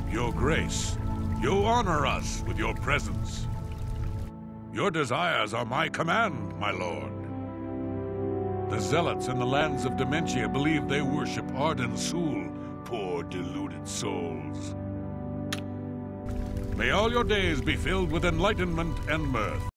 Your Grace, you honor us with your presence. Your desires are my command, my lord. The zealots in the lands of Dementia believe they worship Arden Sul, poor deluded souls. May all your days be filled with enlightenment and mirth.